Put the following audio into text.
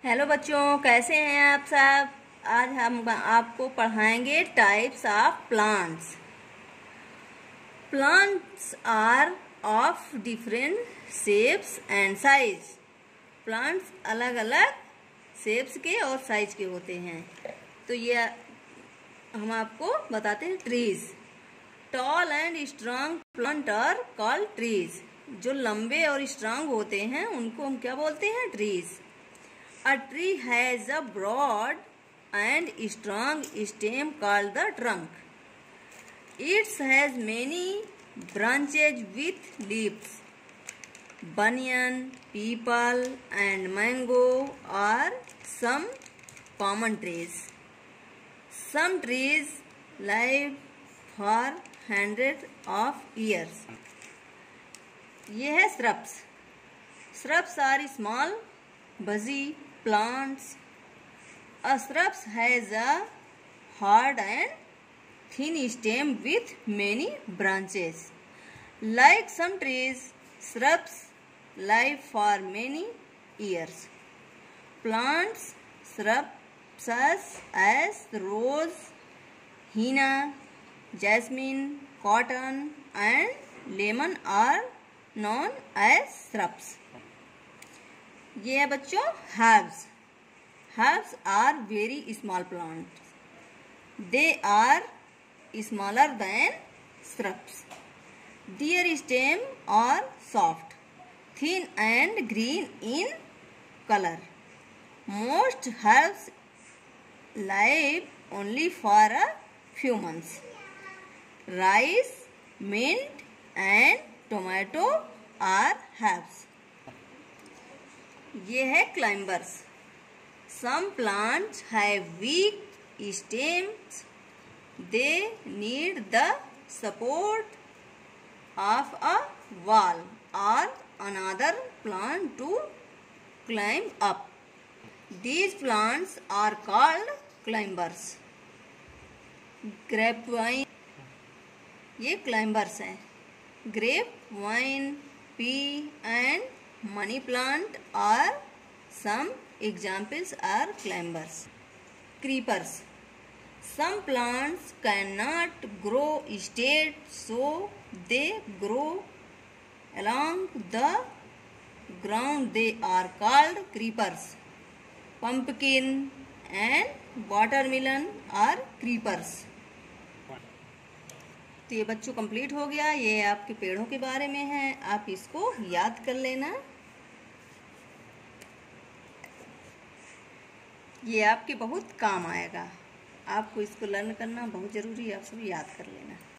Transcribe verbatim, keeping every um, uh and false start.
Hello बच्चों, कैसे हैं आप सब। आज हम आपको पढ़ाएंगे types of plants. Plants are of different shapes and size. Plants अलग अलग शेप्स के और साइज के होते हैं। तो ये हम आपको बताते हैं trees. Tall and strong plant are called trees. जो लंबे और स्ट्रांग होते हैं उनको हम क्या बोलते हैं? Trees. A tree has a broad and strong stem called the trunk. It has many branches with leaves. Banyan, peepal, and mango are some common trees. Some trees live for hundreds of years. ये है shrubs. Shrubs are small, bushy plants. A shrub has a hard and thin stem with many branches. Like some trees, shrubs live for many years. Plants, shrubs as rose, henna, jasmine, cotton, and lemon are known as shrubs. ये है बच्चों herbs. Herbs are very small plants. They are smaller than shrubs. Their stems are soft, thin and green in color. Most herbs live only for a few months. Rice, mint and tomato are herbs. ये है climbers. Some plants have weak stems. They need the support of a wall or another plant to climb up. These plants are called climbers. Grape vine, ये climbers हैं. Grape vine, pea and money plant are some examples are climbers. Creepers. Some plants cannot grow straight, so they grow along the ground. They are called creepers. Pumpkin and watermelon are creepers. तो ये बच्चों complete हो गया. ये आपके पेड़ों के बारे में है, आप इसको याद कर लेना. ये आपके बहुत काम आएगा. आपको इसको लर्न करना बहुत ज़रूरी है. आप सब याद कर लेना.